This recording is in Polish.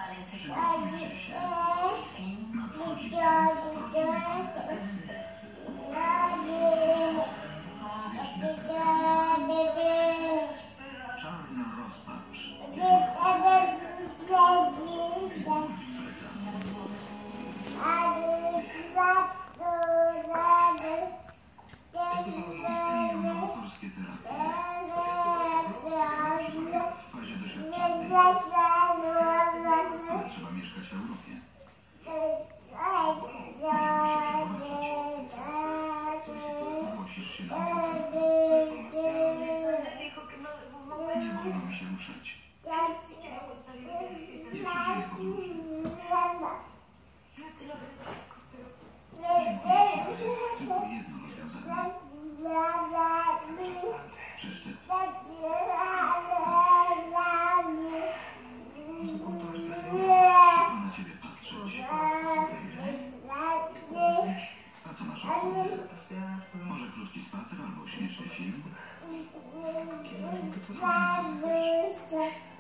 Przygotuj się. Nadchodzi prawdziwej konfrontacji. Zwierzchne serce. Czarna rozpacz. Autorskie terapie. W fazie doświadczalnej. Ale trzeba mieszkać w Europie. Zgłosisz się na nie wolno mi się ruszać. Nie przeżyję podróży. Dziękuję ci, ale jest tylko jedno rozwiązanie. Przeszczep. Szybko na ciebie patrzeć. A co masz ochotę? Może krótki spacer albo śmieszny film? Zrobimy co chcesz.